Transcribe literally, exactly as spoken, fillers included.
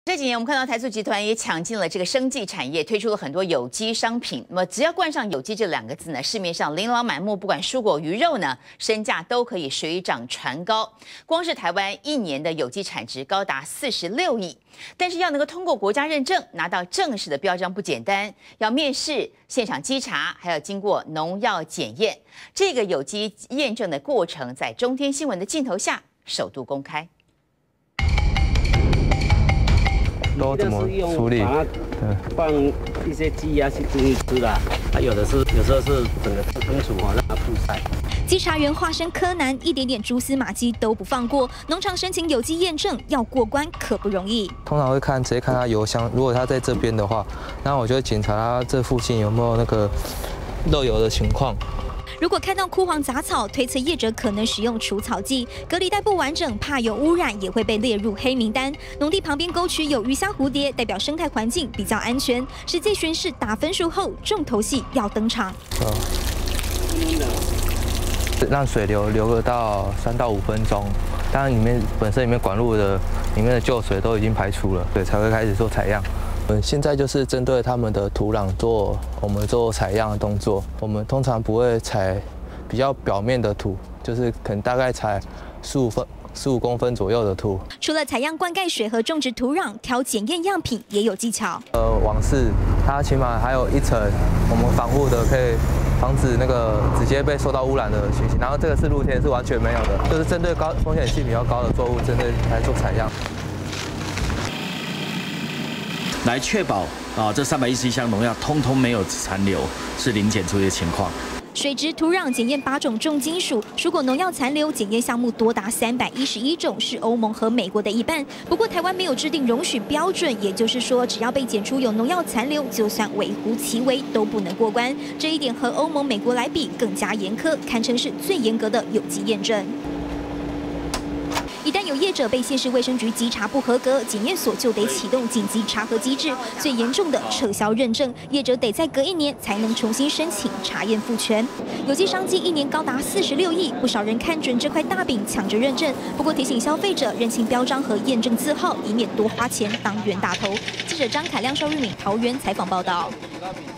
这几年，我们看到台塑集团也抢进了这个生技产业，推出了很多有机商品。那么，只要冠上“有机”这两个字呢，市面上琳琅满目，不管蔬果、鱼肉呢，身价都可以水涨船高。光是台湾一年的有机产值高达四十六亿，但是要能够通过国家认证，拿到正式的标章不简单，要面试、现场稽查，还要经过农药检验。这个有机验证的过程，在中天新闻的镜头下首度公开。 都怎么处理？ 嗯，放一些鸡呀去进去吃的，它有的是，有时候是整个烹煮啊，让它曝晒。 稽查员化身柯南，一点点蛛丝马迹都不放过。农场申请有机验证要过关可不容易。 通常会看直接看它油箱，如果它在这边的话，那我就会检查它这附近有没有那个漏油的情况。 如果看到枯黄杂草，推测业者可能使用除草剂，隔离带不完整，怕有污染，也会被列入黑名单。农地旁边沟渠有鱼虾蝴蝶，代表生态环境比较安全。实际巡视打分数后，重头戏要登场。 让水流流个到三到五分钟，当然里面本身里面管路的里面的旧水都已经排除了，对，才会开始做采样。 嗯，现在就是针对他们的土壤做我们做采样的动作。我们通常不会采比较表面的土，就是可能大概采十五分、十五公分左右的土。 除了采样灌溉水和种植土壤，挑检验样品也有技巧。 呃，网室它起码还有一层我们防护的，可以防止那个直接被受到污染的情形。然后这个是露天是完全没有的，就是针对高风险性比较高的作物，针对来做采样。 来确保啊，这三百一十一箱农药通通没有残留，是零检出的情况。 水质、土壤检验八种重金属，蔬果农药残留检验项目多达三百一十一种，是欧盟和美国的一半。不过台湾没有制定容许标准，也就是说，只要被检出有农药残留，就算微乎其微都不能过关。这一点和欧盟、美国来比更加严苛，堪称是最严格的有机验证。 一旦有业者被县市卫生局稽查不合格，检验所就得启动紧急查核机制，最严重的撤销认证，业者得再隔一年才能重新申请查验复权。有机商机一年高达四十六亿，不少人看准这块大饼抢着认证，不过提醒消费者认清标章和验证字号，以免多花钱当冤大头。记者张凯亮、邵玉敏桃园采访报道。